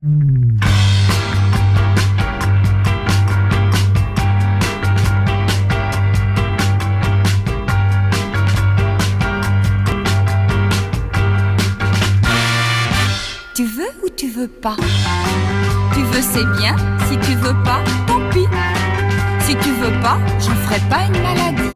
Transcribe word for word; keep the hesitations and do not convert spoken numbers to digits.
Tu veux ou tu veux pas? Tu veux, c'est bien. Si tu veux pas, tant pis. Si tu veux pas, j'en ferai pas une maladie.